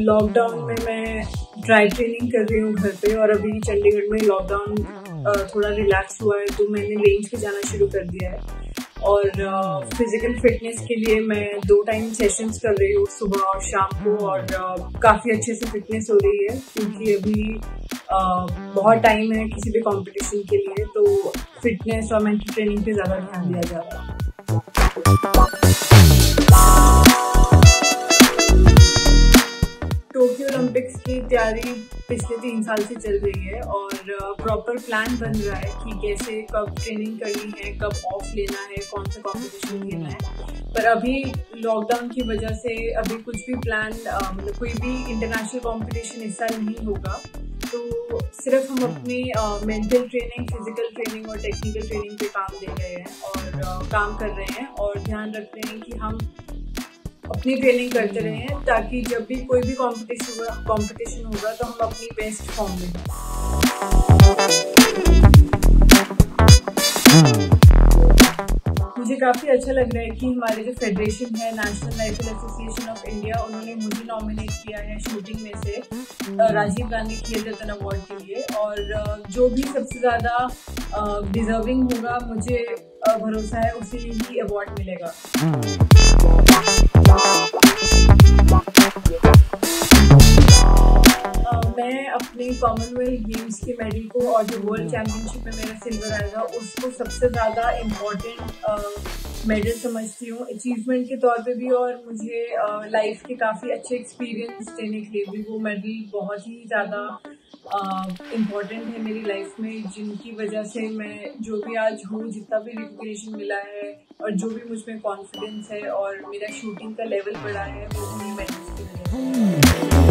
Lockdown में मैं dry training कर रही हूँ घर पे, और अभी चंडीगढ़ में लॉकडाउन थोड़ा रिलैक्स हुआ है तो मैंने रेंज पे जाना शुरू कर दिया है। और फिजिकल फिटनेस के लिए मैं 2 टाइम सेशंस कर रही हूँ, सुबह और शाम को, और काफ़ी अच्छे से फिटनेस हो रही है क्योंकि अभी बहुत टाइम है किसी भी कंपटीशन के लिए, तो फिटनेस और मेंटल ट्रेनिंग पे ज़्यादा ध्यान दिया जा रहा है। टोक्यो ओलंपिक्स की तैयारी पिछले 3 साल से चल रही है और प्रॉपर प्लान बन रहा है कि कैसे कब ट्रेनिंग करनी है, कब ऑफ लेना है, कौन सा कॉम्पिटिशन खेलना है। पर अभी लॉकडाउन की वजह से अभी कुछ भी प्लान मतलब कोई भी इंटरनेशनल कॉम्पिटिशन इस साल नहीं होगा, तो सिर्फ हम अपनी मेंटल ट्रेनिंग, फिजिकल ट्रेनिंग और टेक्निकल ट्रेनिंग पे काम दे रहे हैं और काम कर रहे हैं और ध्यान रख रहे हैं कि हम अपनी ट्रेनिंग करते रहें ताकि जब भी कोई भी कंपटीशन होगा तो हम अपनी बेस्ट फॉर्म में हों। मुझे काफ़ी अच्छा लग रहा है कि हमारे जो फेडरेशन है, national rifle association of India, उन्होंने मुझे नॉमिनेट किया है शूटिंग में से राजीव गांधी खेल रत्न अवार्ड के लिए, और जो भी सबसे ज़्यादा डिजर्विंग होगा, मुझे भरोसा है उसी ही अवार्ड मिलेगा। मैं अपने कॉमनवेल्थ गेम्स के मेडल को और जो वर्ल्ड चैम्पियनशिप में मेरा सिल्वर आएगा उसको सबसे ज़्यादा इम्पोर्टेंट मेडल समझती हूँ, अचीवमेंट के तौर पे भी, और मुझे लाइफ के काफ़ी अच्छे एक्सपीरियंस देने के लिए भी वो मेडल बहुत ही ज़्यादा इम्पॉर्टेंट है मेरी लाइफ में, जिनकी वजह से मैं जो भी आज हूँ, जितना भी रिकॉग्निशन मिला है और जो भी मुझ में कॉन्फिडेंस है और मेरा शूटिंग का लेवल बढ़ा है, वो उन्हीं मेडल्स की वजह से।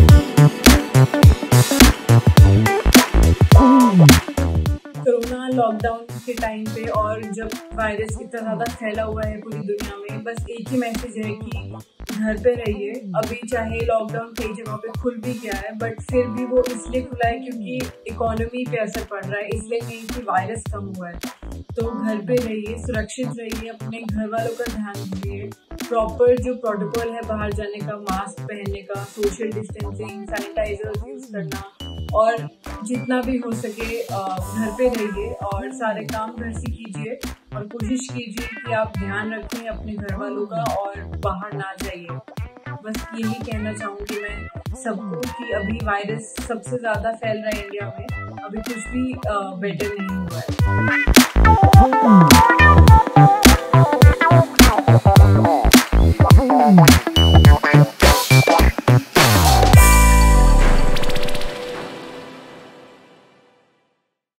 कोरोना लॉकडाउन के टाइम पे और जब वायरस इतना ज़्यादा फैला हुआ है पूरी दुनिया में, बस एक ही मैसेज है कि घर पे रहिए। अभी चाहे लॉकडाउन कई जगहों पे खुल भी गया है, बट फिर भी वो इसलिए खुला है क्योंकि इकोनॉमी पे असर पड़ रहा है, इसलिए नहीं कि वायरस कम हुआ है। तो घर पे रहिए, सुरक्षित रहिए, अपने घर वालों का ध्यान दीजिए, प्रॉपर जो प्रोटोकॉल है बाहर जाने का, मास्क पहनने का, सोशल डिस्टेंसिंग, सैनिटाइजर यूज करना, और जितना भी हो सके घर पे रहिए और सारे काम घर से कीजिए, और कोशिश कीजिए कि आप ध्यान रखें अपने घर वालों का और बाहर ना जाइए। बस यही कहना चाहूँगी मैं सबको कि अभी वायरस सबसे ज़्यादा फैल रहा है इंडिया में, अभी कुछ भी बेटर नहीं हुआ है।